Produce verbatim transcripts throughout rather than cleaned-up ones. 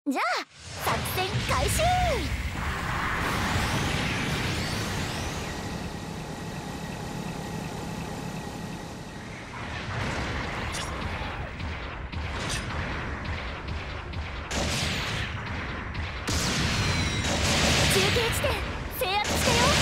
じゃあ作戦開始。中継地点制圧したよ。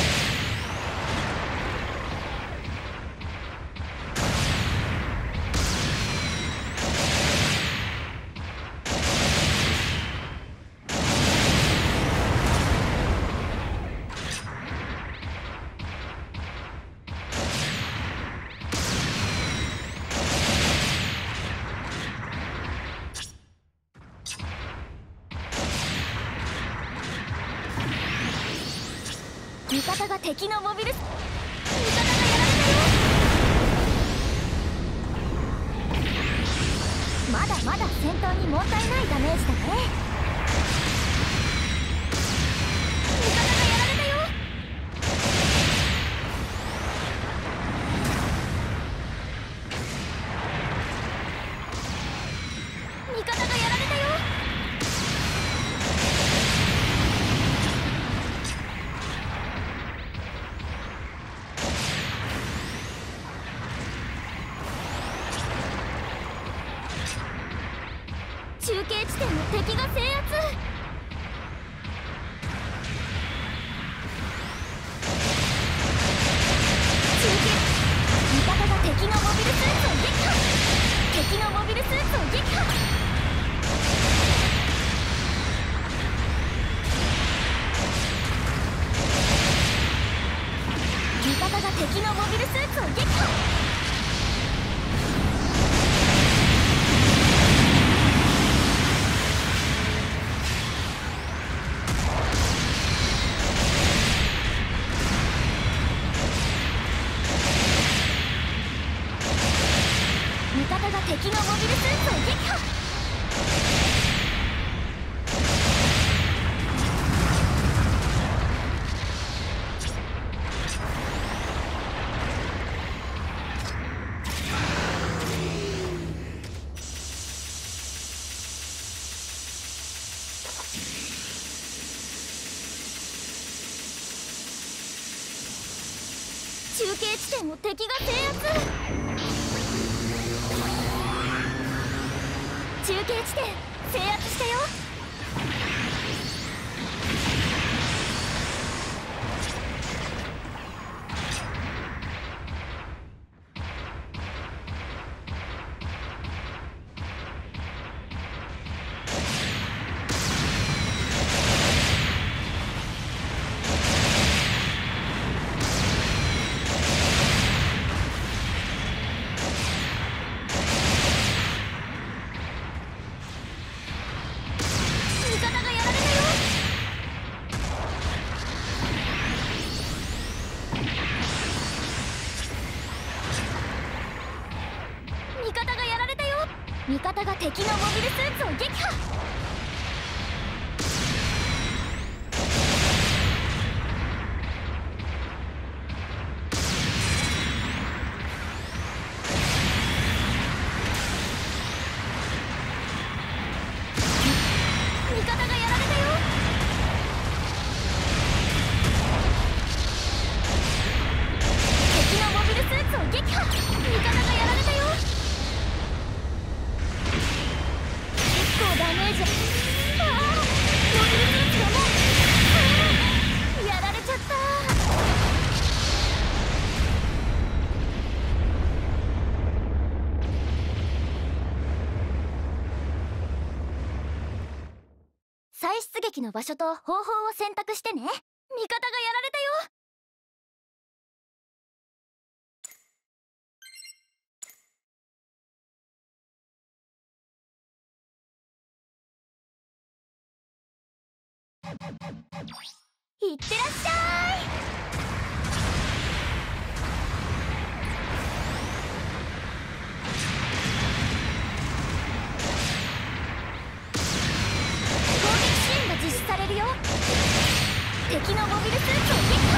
味方が敵のモビルス味方がやられたよ。まだまだ戦闘に問題ないダメージだね。味方がやられたよ。味方がやられたよ。中継地点の敵が制圧。中継味方が敵のモビルスーツを撃破。敵のモビルスーツを撃破。味方が敵のモビルスーツを撃破。味方が敵のモビルスーツを撃破。中継地点を敵が制圧。中継地点制圧したよ。味方が敵のモビルスーツを撃破。味方がやられたよ。敵のモビルスーツを撃破。味方がやられたよ。ダメージ。ああ、モビルスーツがもう、ああ、やられちゃった。再出撃の場所と方法を選択してね。味方がやられたよ。いってらっしゃい。攻撃支援が実施されるよ。敵のモビルスーツを撃破。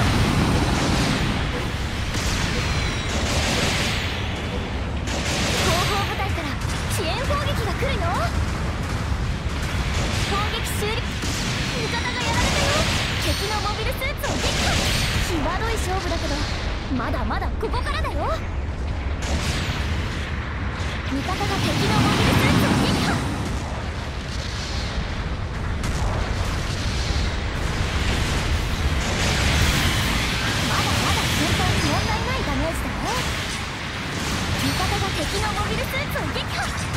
後方部隊から支援砲撃が来るよ。攻撃終了。味方がやられたよ。敵のモビルスーツを撃破。際どい勝負だけどまだまだここからだよ。味方が敵のモビルスーツを撃破。まだまだ戦闘に問題ないダメージだね。味方が敵のモビルスーツを撃破。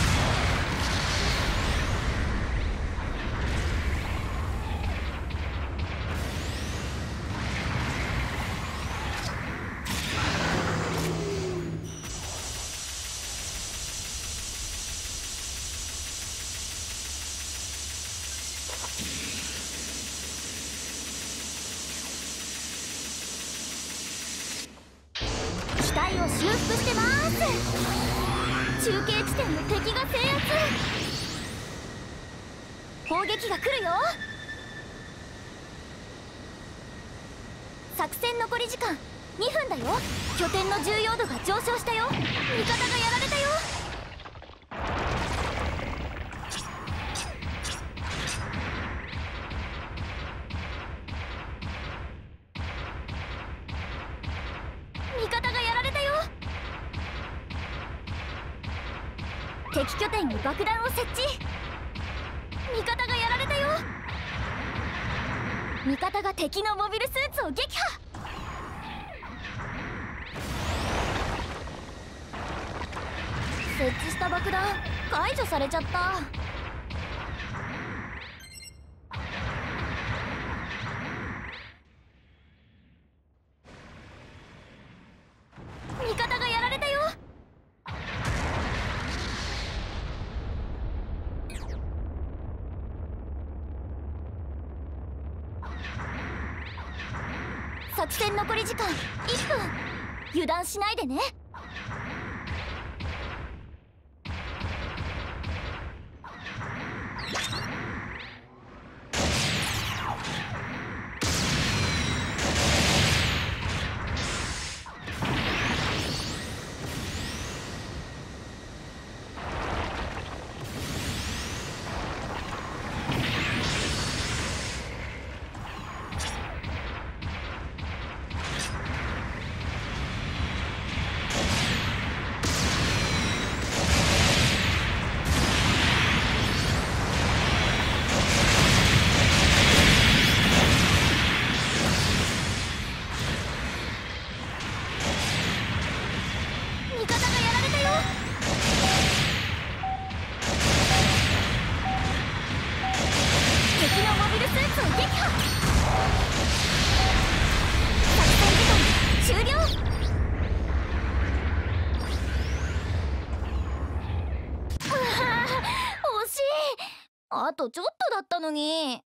機体を修復してまーす。中継地点の敵が制圧。砲撃が来るよ。作戦残り時間にふんだよ。拠点の重要度が上昇したよ。味方がやられたよ。味方がやられたよ。敵拠点に爆弾を設置。味方がやられたよ。味方が敵のモビルスーツを撃破。設置した爆弾解除されちゃった。味方がやられたよ。作戦残り時間いっぷん。油断しないでね。味方がやられたよ。敵のモビルスーツを撃破。作戦時間終了。うわー、惜しい。あとちょっとだったのに。